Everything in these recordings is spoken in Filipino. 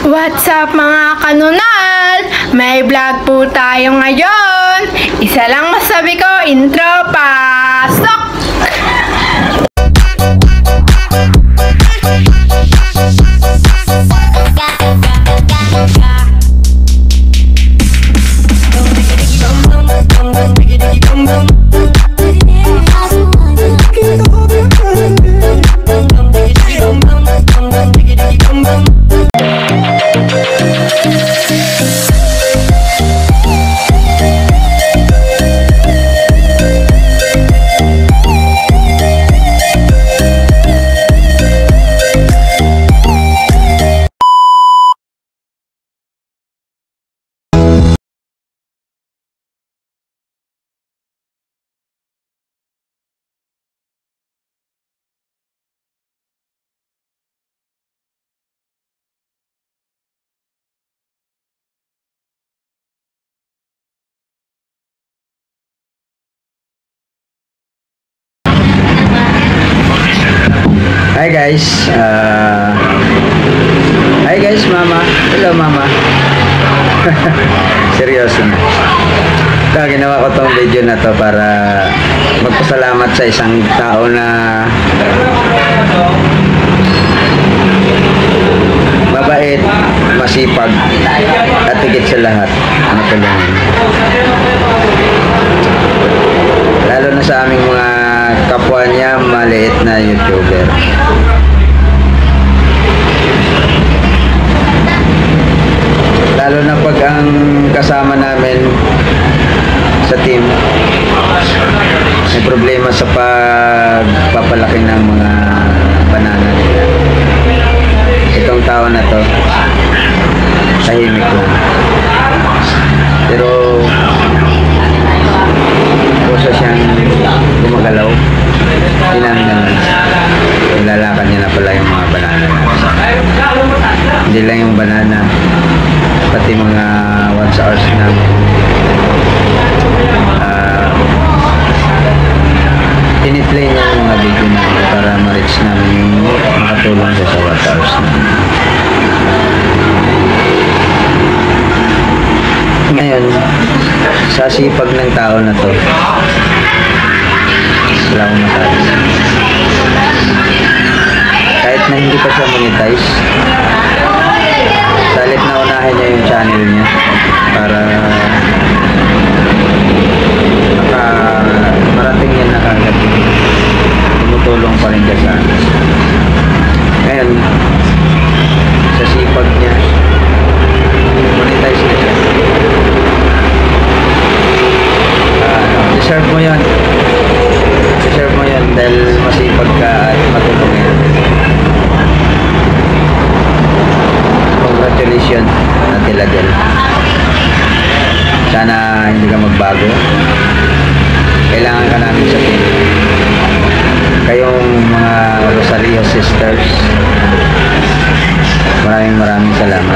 What's up mga kanunal? May vlog po tayo ngayon. Isa lang masabi ko, intro, pasok! Hi guys, mama. Hello mama. Seryoso na. Ito, ginawa ko tong video na to para magpasalamat sa isang tao na mabait, masipag, at higit sa lahat matulungin. Lalo na sa aming mga kapwa niya maliit na YouTuber. Lalo na pag ang kasama namin sa team may problema sa pagpapalaki ng mga banana nila. Itong tao na to tahimik lang, pero kusa siyang gumagalaw. Tinanong naman, nilalakad niya na pala yung mga banana. Hindi lang yung banana, pati mga once hours na tiniplay niya yung mga video namin para ma-reach namin yung makatulong siya sa once hours na. Ngayon, sa sipag ng tao na to, wala akong masabi. Kahit na hindi pa siya monetize, salit na unahin niya yung channel niya para marating niya na kagad. Tumutulong pa rin siya sa akin. Ngayon, sa sipag niya, monetize na siya. Deserve mo yan. Deserve mo yan dahil masipag ka at matulong yan. Congratulations, Natiladel. Sana hindi ka magbago. Kailangan ka namin sa team. Kayong mga Rosario sisters, maraming salamat.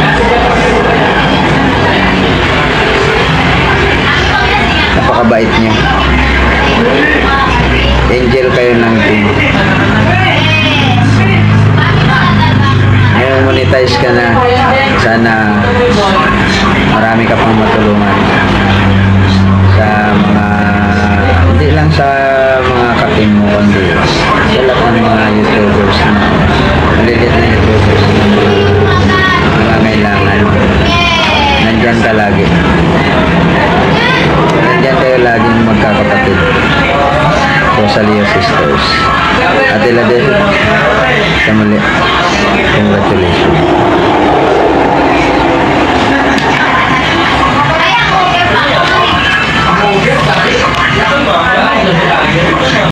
Napakabait niyo. Angel kayo ng team. Ngayon monetize ka na, sana marami ka pang matulungan sa mga, hindi lang sa mga katim mo, kundi sa lahat ng mga YouTubers na malilit na YouTubers na nangangailangan. Nandyan ka lagi. Nandyan kayo laging magkakapatid. Rosario sisters. Natiladel, sa muli. Congratulations.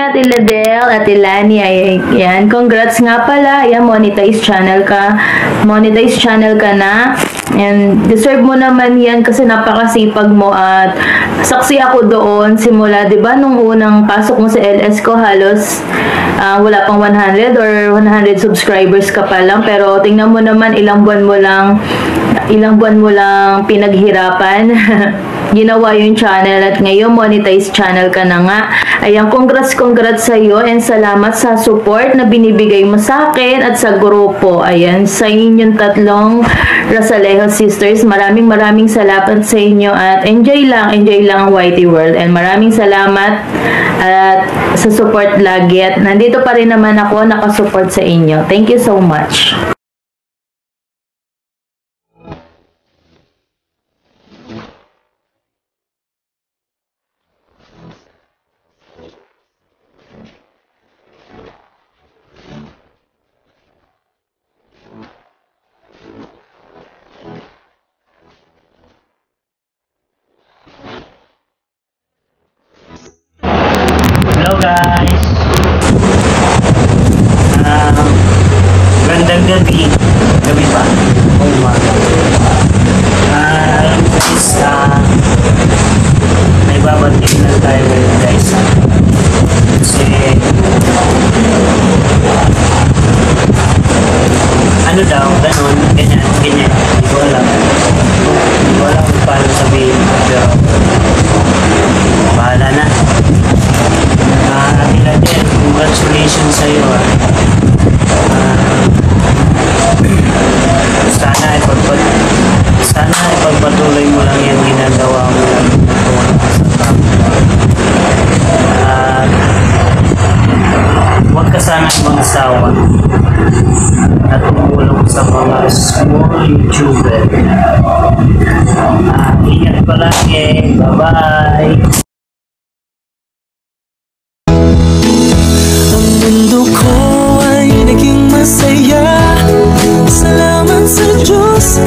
Ate Ladel, Ate Lani, ayan. Congrats nga pala. Ayan, monetize channel ka. Monetize channel ka na. And deserve mo naman yan kasi napakasipag mo at saksi ako doon simula, 'di ba, nung unang pasok mo sa LS ko halos wala pang 100 or 100 subscribers ka pa lang, pero tingnan mo naman ilang buwan mo lang pinaghirapan. Ginawa yung channel at ngayon monetize channel ka na nga. Ayan, congrats sa iyo and salamat sa support na binibigay mo sa akin at sa grupo. Ayan, sa inyong tatlong Rasalejo sisters, maraming salamat sa inyo at enjoy lang ang YT World and maraming salamat at sa support lagi at nandito pa rin naman ako nakasupport sa inyo. Thank you so much. Hello guys! Gandang gabi. Gabi ba? O umaga. Guys, may babatiin lang tayo ngayon guys. Kasi ano daw, ganun, ganyan. Hindi ko alam. Hindi ko alam kung paano sabihin. Pero bahala na. Ate Ladel, congratulations sa iyo. Sana ipagpatuloy mo lang yung ginagawa mo lang huwag ka sana magsawa at tumulong sa mga small YouTuber. Ingat palagi. Bye-bye! Mundo ko ay naging masaya. Salamat sa Diyos.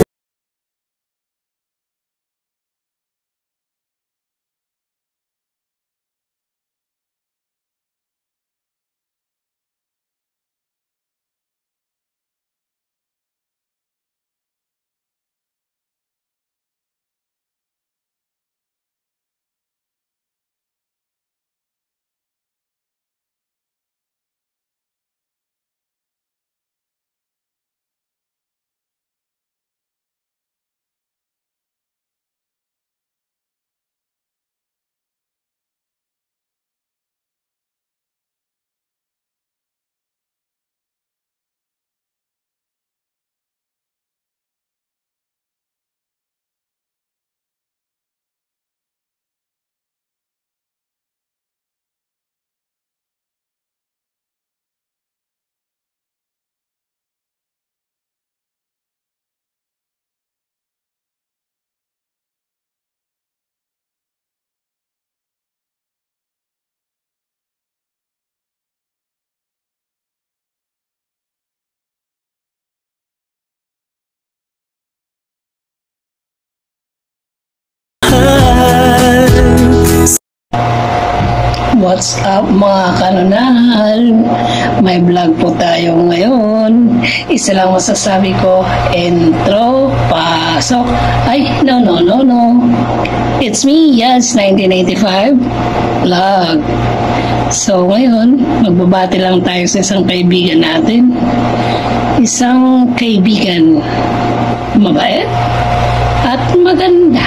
What's up mga kanonal? May vlog po tayo ngayon. Isa lang masasabi ko, intro, pasok. Ay, no. It's me, yes, 1985 vlog. So ngayon, magbabati lang tayo sa isang kaibigan natin. Isang kaibigan mabait at maganda.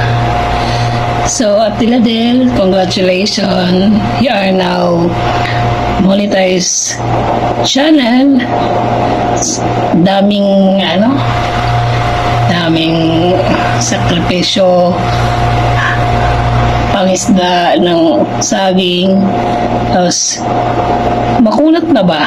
So, Ate Ladel, congratulations. You are now monetized channel. Daming sakripisyo, pangisda ng saging. Tapos, makunat na ba?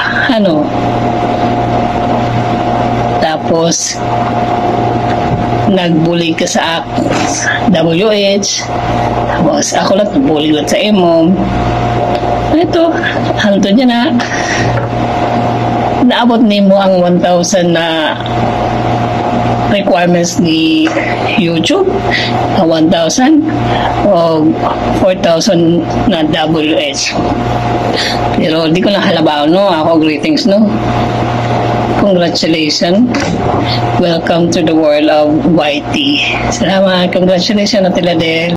Tapos, nagbulig ka sa WH, tapos ako lang nagbulig lang sa MOM. Ito, hantod niya na naabot ni mo ang 1,000 na requirements ni YouTube, 1,000 o 4,000 na WH. Pero di ko na halabaw, no? Ako, greetings, no? Congratulations. Welcome to the world of YT. Salamat. Congratulations, Ate Ladel.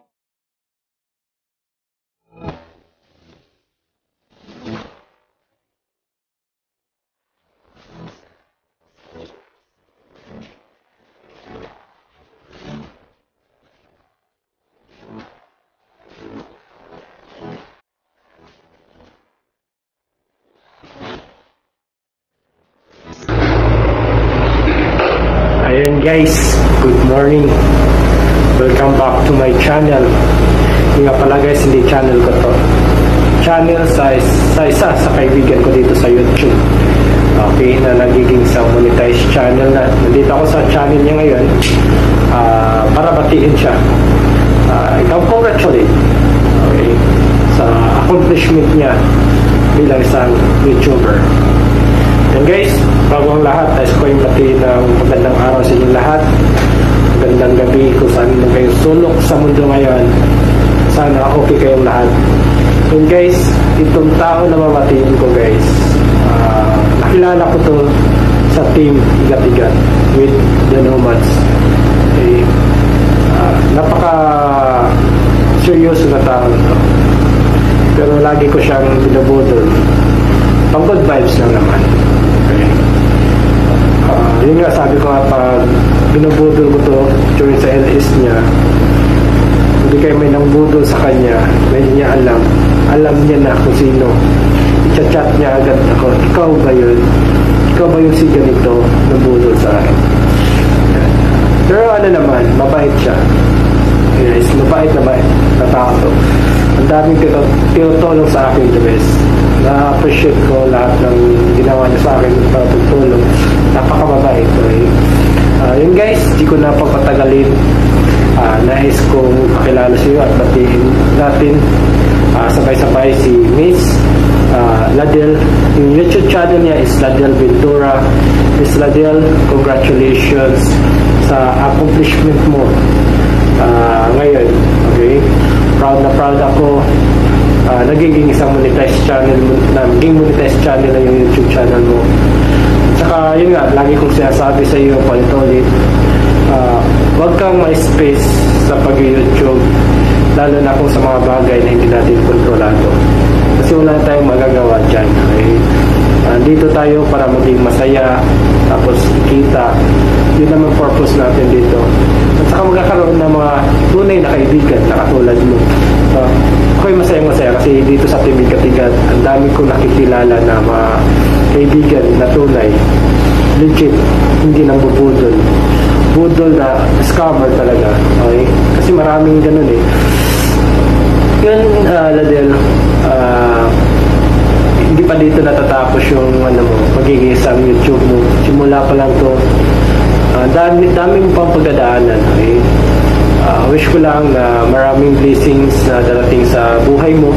Ayan guys, good morning. Welcome back to my channel. Yung nga pala guys, hindi channel ko to. Channel sa isa sa kaibigan ko dito sa YouTube. Okay, na nagiging sa monetized channel na. Nandito ako sa channel niya ngayon para batiin siya. Ikaw congratulate. Okay, sa accomplishment niya bilang isang YouTuber. And guys, bago ang lahat, nais ko yung batiin ng magandang araw sa inyong lahat. Magandang gabi kung saan mo kayong sulok sa mundo ngayon. Sana okay kayong lahat. And guys, itong tao na mamatiin ko guys, nakilala ko to sa team Igat-Igat with the Nomads. Okay. Napaka seryoso na tao to. Pero lagi ko siyang binubudol. Pang good vibes lang naman. Okay. Yun nga sabi ko nga pag binubudol ko to during sa LS niya, hindi kayo may nangbudol sa kanya, medyo niya alam niya na kung sino. I-chat niya agad ako, ikaw ba yun? Ikaw ba yung si ganito nabudol sa akin? Pero ano naman, mabait siya. Yes, mabait na tao to. Ang daming tinutulong sa akin the best. Na-appreciate ko lahat ng ginawa niya sa akin para tutulong. Napakababait ko eh. Yun guys, di ko na papatagalin. Nais kong pakilala sa iyo at batiin natin sabay-sabay si Miss Ladel. Yung YouTube channel niya is Ladel Ventura. Miss Ladel, congratulations sa accomplishment mo ngayon. Okay? Proud na proud ako. Nagiging isang monetized channel na yung YouTube channel mo. Tsaka yun nga, lagi kong sinasabi sa iyo paulit-ulit, huwag kang ma-space sa pag-YouTube, lalo na kung sa mga bagay na hindi natin kontrolado, kasi wala tayong magagawa dyan. Okay? Dito tayo para maging masaya, tapos kita, yun naman purpose natin dito. At saka magkakaroon ng mga tunay na kaibigan na katulad mo. Ako'y masayang-masaya kasi dito sa Team Igat-Igat, ang dami ko nakikilala na mga kaibigan na tunay, legit, hindi nang bubudol. Budol na scammer talaga. Okay? Kasi maraming ganun eh. Yun, Ladel, hindi pa dito natatapos yung magiging isang YouTube mo. Simula pa lang to. Daming pang pagdadaanan. Okay? Wish ko lang na maraming blessings na darating sa buhay mo,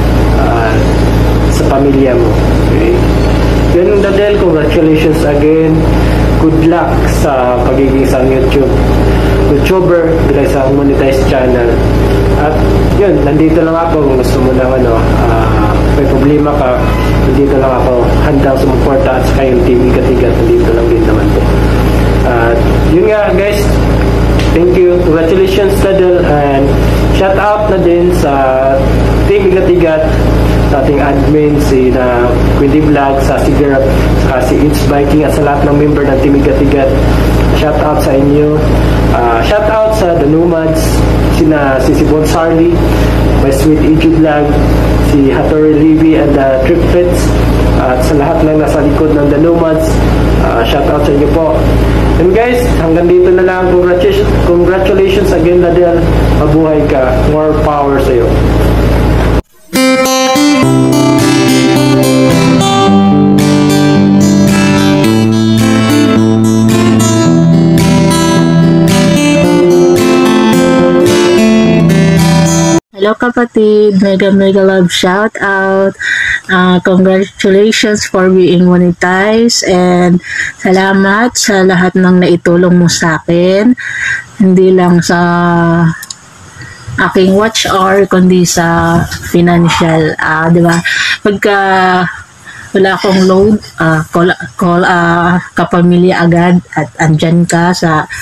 sa pamilya mo. Okay? Yun, Ladel, congratulations again. Good luck sa pagiging isang YouTuber bilang isang monetized channel. At yun, nandito lang ako kung gusto mo na may problema ka, nandito lang ako handang sumuporta at saka yung Team Igat-Igat, nandito lang din naman po. Yun nga guys, thank you, congratulations Ladel, and shout out na din sa Team Igat-Igat, sa ating admin si Quindy Vlog, sa Sigarap, sa si It's Biking, at sa lahat ng member ng Team Igat-Igat. Shout out sa inyo. Shout out sa The Nomads, si Bon Sarli, my sweet EG Vlog, si Hattori Levy and the Triplets, at sa lahat ng nasa likod ng The Nomads. Shout out sa inyo po. And guys, hanggang dito na lang. Congratulations again, Ladel. Mabuhay ka. More power sa iyo. Hello kapatid, mega love shout out. Congratulations for being monetized and salamat sa lahat ng naitulong mo sa akin. Hindi lang sa aking watch hour kundi sa financial, 'di ba? Pagka wala akong load, call kapamilya agad at andyan ka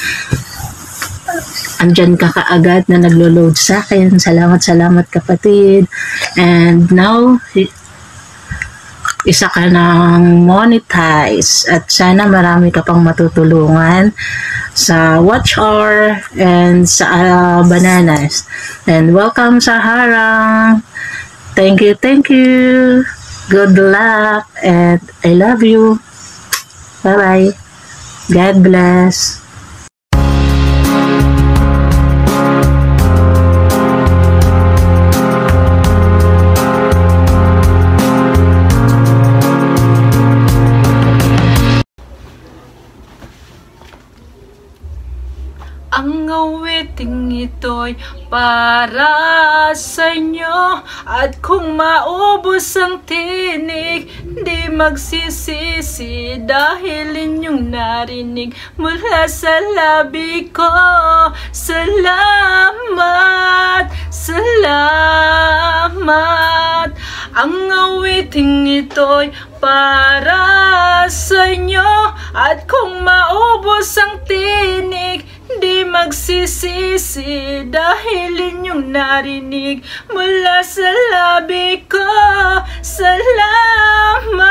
kaagad na naglo-load sa akin. Salamat kapatid. And now, isa ka ng monetize at sana marami ka pang matutulungan sa watch hour and sa bananas. And welcome sa harang. Thank you. Good luck and I love you. Bye-bye. God bless. Ang awiting ito'y para sa inyo. At kung maubos ang tinig, di magsisisi dahil inyong narinig mula sa labi ko. Salamat. Ang awiting ito'y para sa inyo. At kung maubos ang tinig, di magsisisi dahil inyong narinig mula sa labi ko. Salamat.